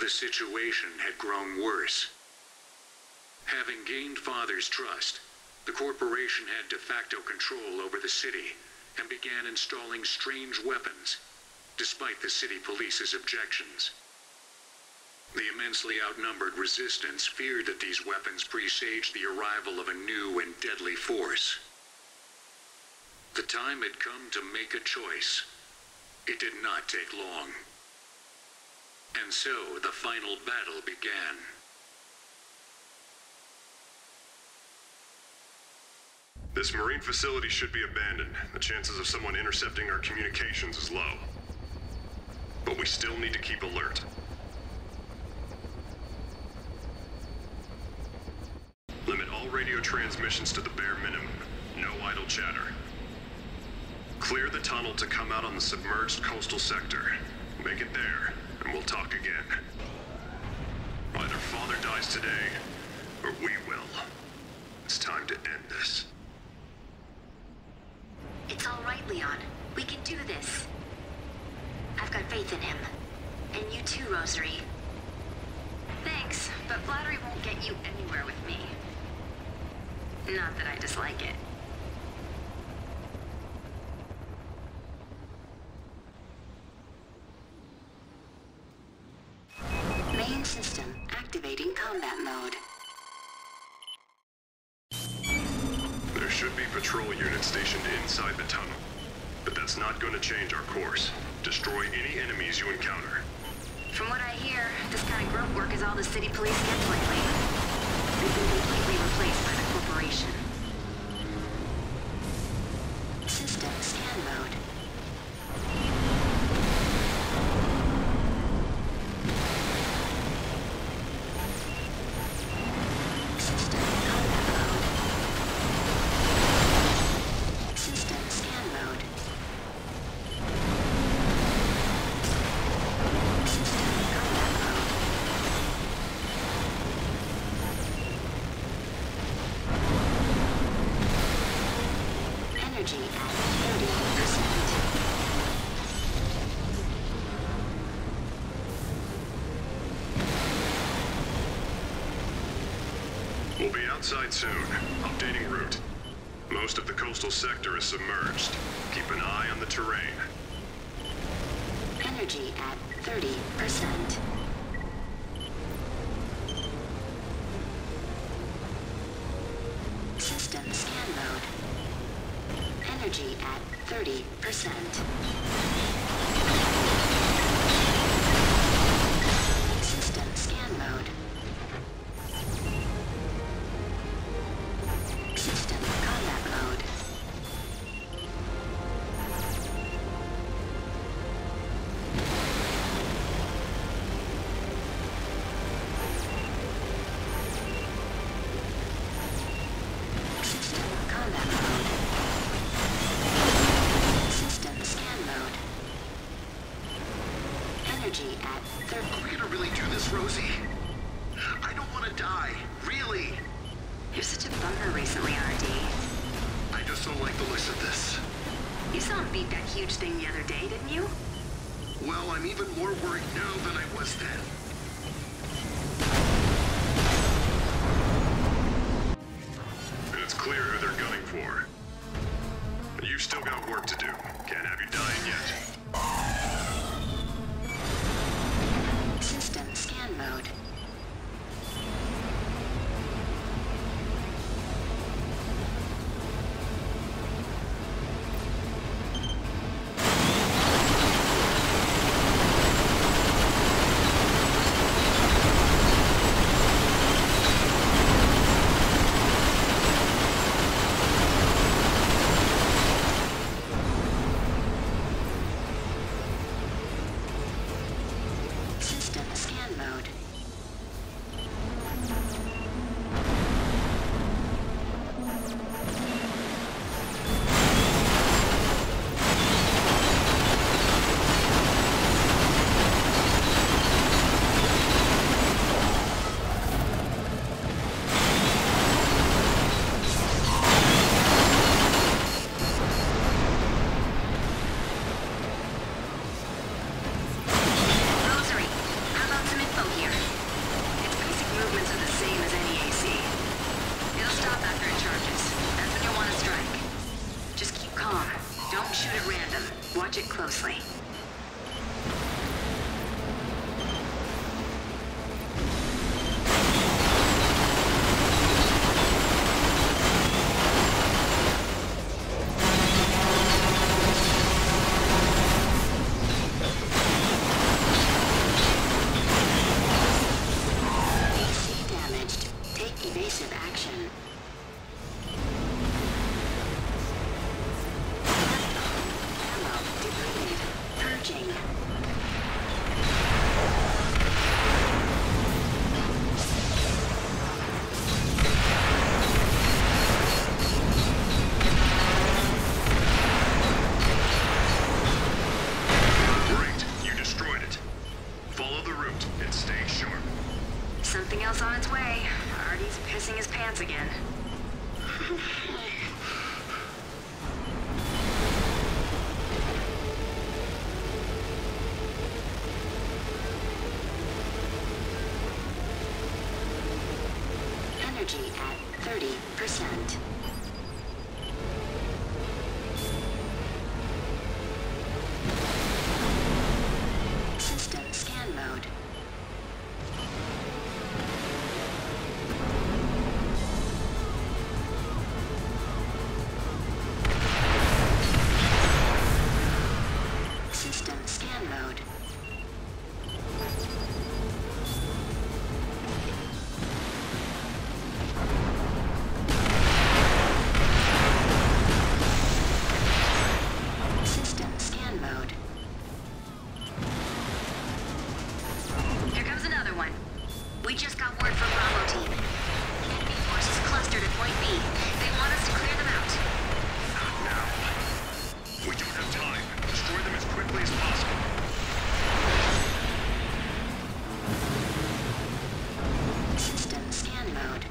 The situation had grown worse. Having gained Father's trust, the corporation had de facto control over the city and began installing strange weapons, despite the city police's objections. The immensely outnumbered resistance feared that these weapons presaged the arrival of a new and deadly force. The time had come to make a choice. It did not take long. And so the final battle began. This marine facility should be abandoned. The chances of someone intercepting our communications is low. But we still need to keep alert. Limit all radio transmissions to the bare minimum. No idle chatter. Clear the tunnel to come out on the submerged coastal sector. Make it there, and we'll talk again. Either Father dies today, or we will. It's time to end this. It's all right, Leon. We can do this. I've got faith in him. And you too, Rosary. Thanks, but flattery won't get you anywhere with me. Not that I dislike it. Main system activating combat mode. There should be patrol units stationed inside the tunnel. But that's not going to change our course. Destroy any enemies you encounter. From what I hear, this kind of grunt work is all the city police gets lately. They've been completely replaced by the corporation. System scan mode. System combat mode. System scan mode. System combat mode. Energy at 30%. We'll be outside soon. Updating route. Most of the coastal sector is submerged. Keep an eye on the terrain. Energy at 30%. System scan mode. Energy at 30%. System scan mode. System combat mode. System combat mode. System scan mode. Energy at 30. Are we gonna really do this, Rosie? I don't want to die, really. You're such a bummer recently, RD. I just don't like the looks of this. You saw him beat that huge thing the other day, didn't you? Well, I'm even more worried now than I was then. And it's clear who they're gunning for. But you've still got work to do. Can't have you dying yet. System scan mode. Watch it closely. AC damaged. Take evasive action. Ammo depleted. Purging. Great, you destroyed it. Follow the route and stay sharp. Something else on its way. Artie's pissing his pants again. Energy at 30%. System scan mode. System scan mode. System scan mode. Here comes another one. We just got word from Bravo team. Enemy forces clustered at point B. They want us to clear them out. Not now. We don't have time. Destroy them as quickly as possible. System scan mode.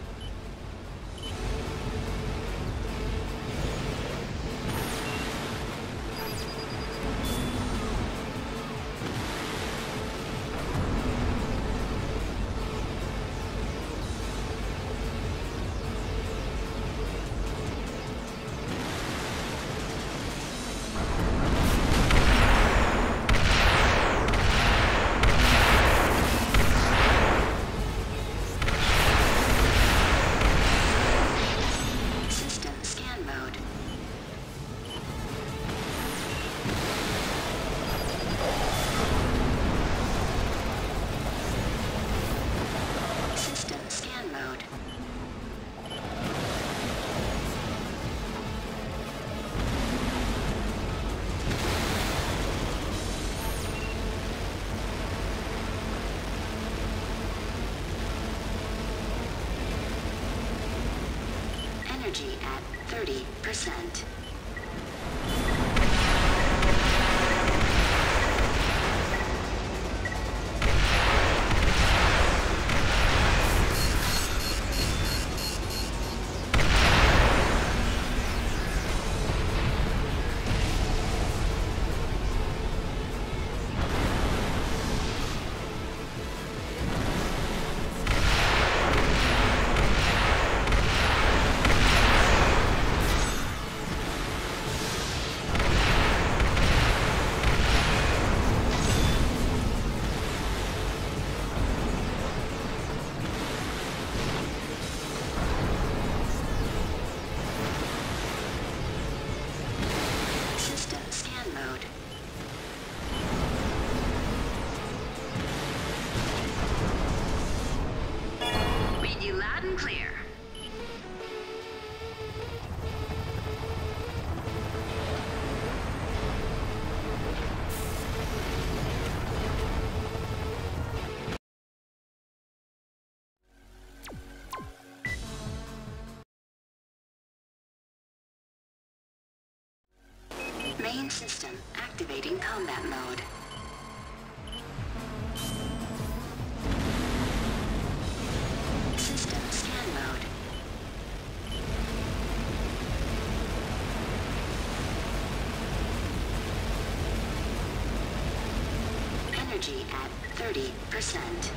System scan mode. System scan mode. Energy at 30%. System scan mode. Read you loud and clear. Main system activating combat mode. System scan mode. Energy at 30%.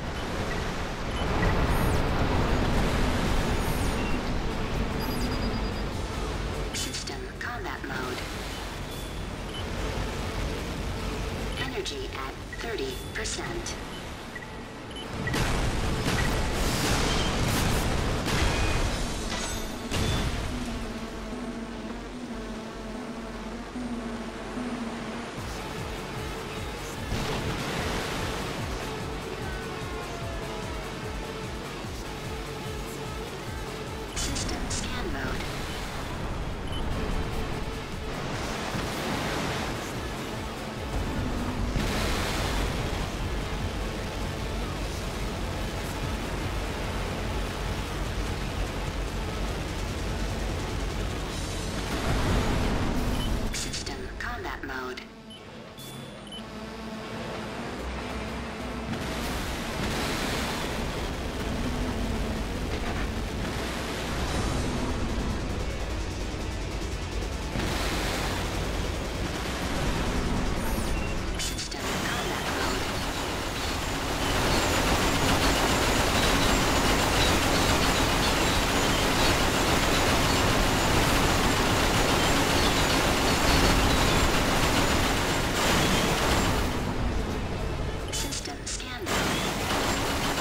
System combat mode. 30%. System scan mode. System combat mode. System combat mode. System scan mode.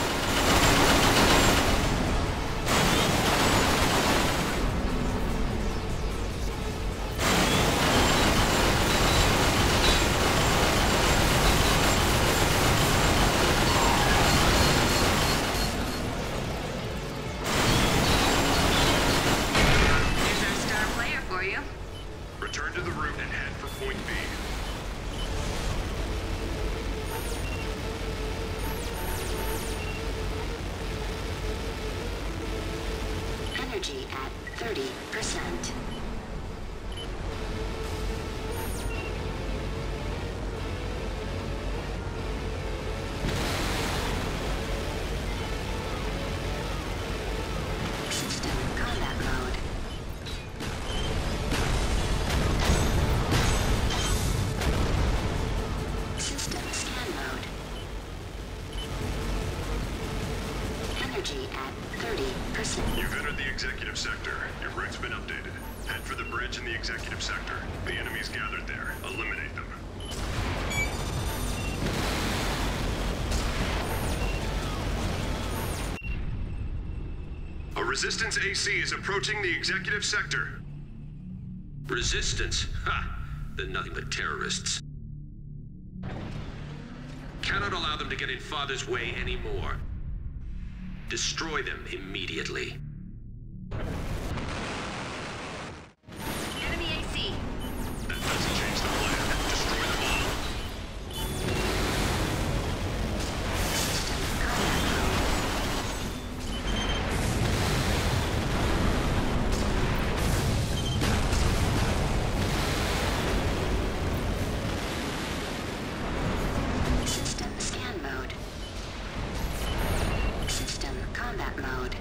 Here's our star player for you. Return to the route and head for Point B. Energy at 30%. System combat mode. System scan mode. Energy at 30%. You've entered the executive sector. Your route's been updated. Head for the bridge in the executive sector. The enemy's gathered there. Eliminate them. A resistance AC is approaching the executive sector. Resistance? Ha! They're nothing but terrorists. Cannot allow them to get in Father's way anymore. Destroy them immediately. Enemy AC. That doesn't change the plan. Destroy them all. System combat mode. System scan mode. System combat mode.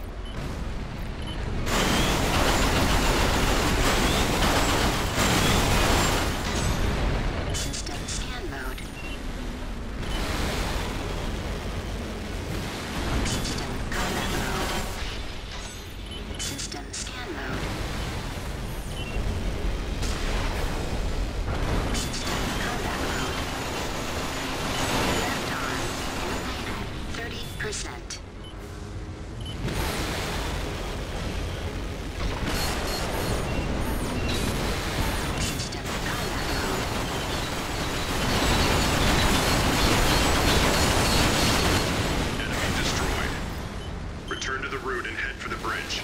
System scan mode. System combat mode. System scan mode. System combat mode. Left arm at 30%. System combat mode. Enemy destroyed. Return to the route and head for the bridge.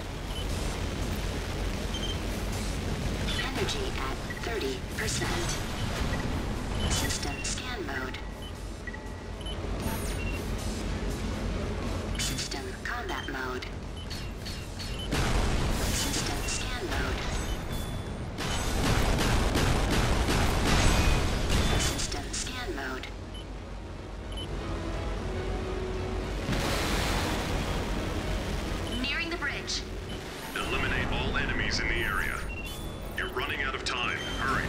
Energy at 30%. System scan mode. System combat mode. System scan mode. System scan mode. Nearing the bridge. Eliminate all enemies in the area. You're running out of time. Hurry.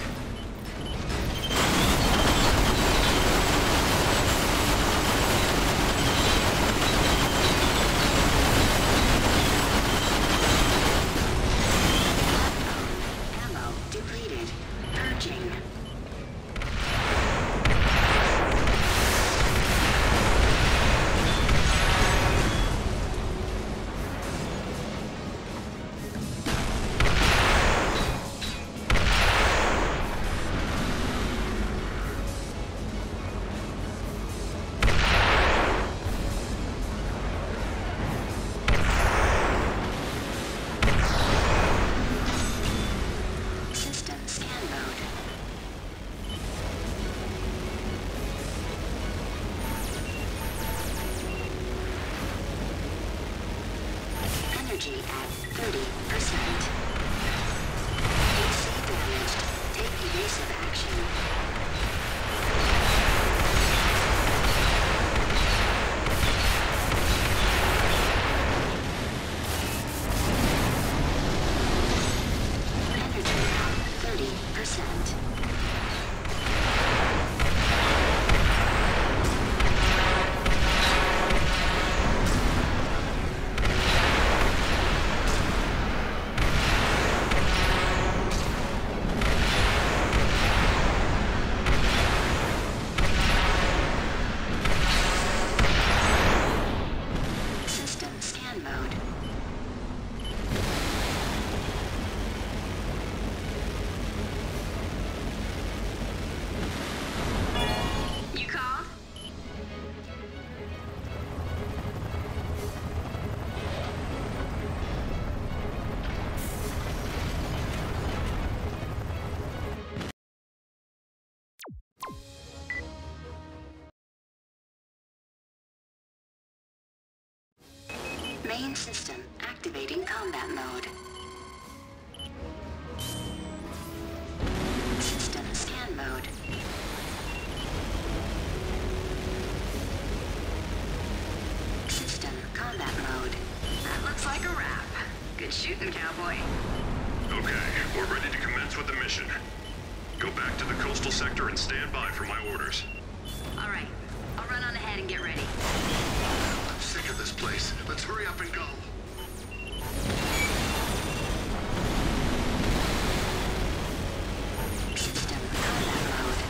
Ammo depleted. Purging. Energy at 30%. AC damaged. Take evasive action. Energy at 30%. Main system activating combat mode. System scan mode. System combat mode. That looks like a wrap. Good shooting, cowboy. Okay, we're ready to commence with the mission. Go back to the coastal sector and stand by for my orders. All right. I'll run on ahead and get ready. I'm sick of this place. Let's hurry up and go. System combat mode.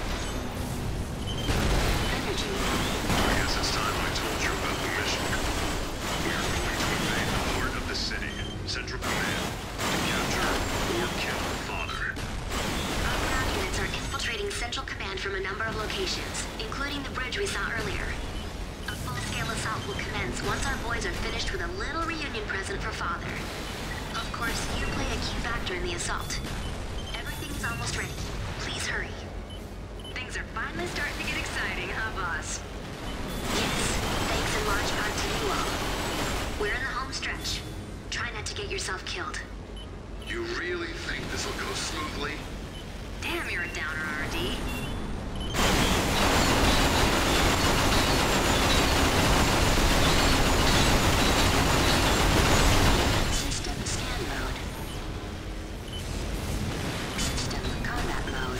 Energy. I guess it's time I told you about the mission. We are going to invade the heart of the city, Central Command, to capture or kill Father. Ground units are infiltrating Central Command from a number of locations, including the bridge we saw earlier. A full-scale assault will commence once our boys are finished with a little reunion present for Father. Of course, you play a key factor in the assault. Everything is almost ready. Please hurry. Things are finally starting to get exciting, huh, boss? Yes, thanks in large part to you all. We're in the home stretch. Try not to get yourself killed. You really think this will go smoothly? Damn, you're a downer, RD. System scan mode. System combat mode.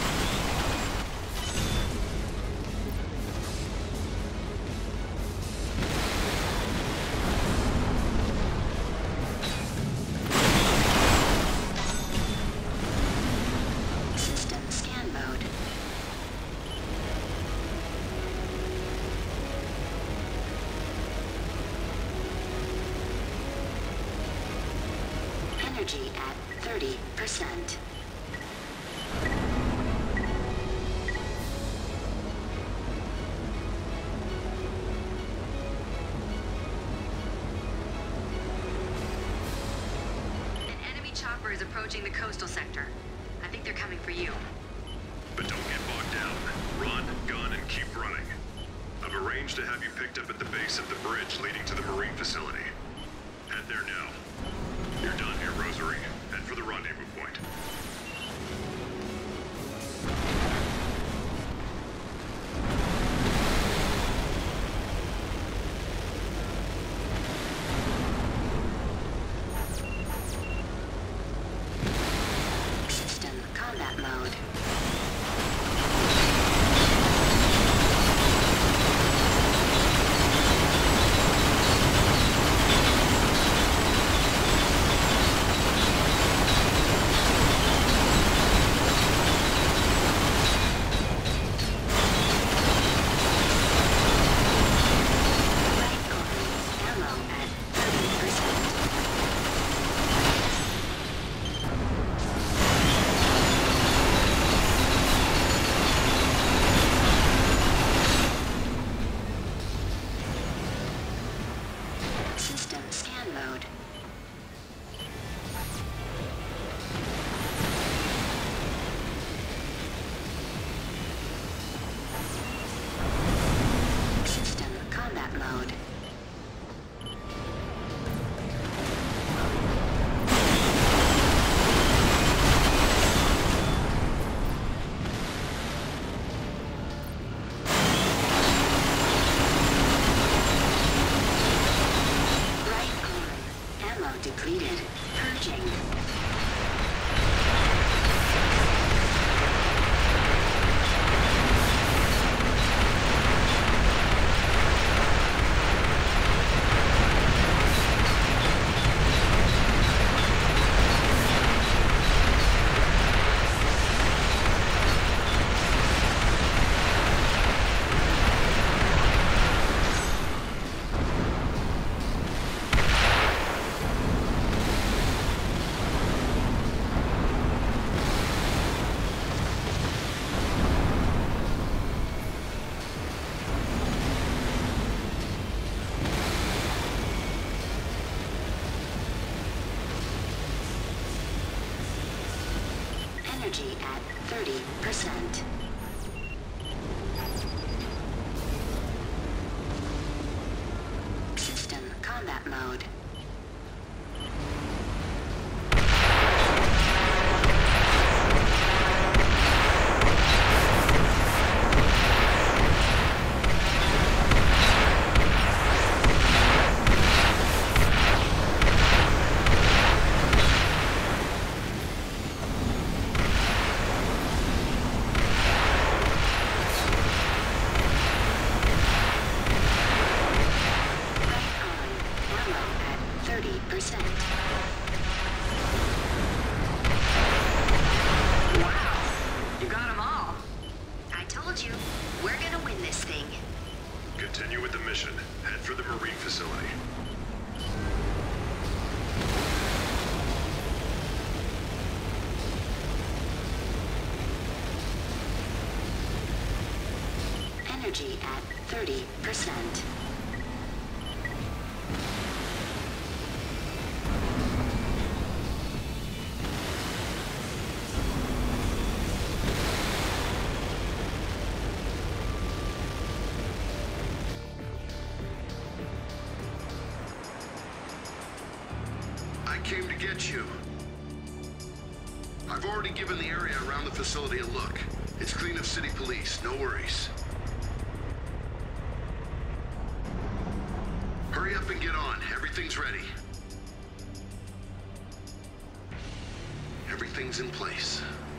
System scan mode. Energy at 30%. An enemy chopper is approaching the coastal sector. I think they're coming for you. But don't get bogged down. Run, gun, and keep running. I've arranged to have you picked up at the base of the bridge leading to the marine facility. Head there now. You're done here, Rosary. Head for the rendezvous point. System combat mode. Energy at 30%. System combat mode. Continue with the mission. Head for the marine facility. Energy at 30%. I came to get you. I've already given the area around the facility a look. It's clean of city police, no worries. Hurry up and get on. Everything's ready. Everything's in place.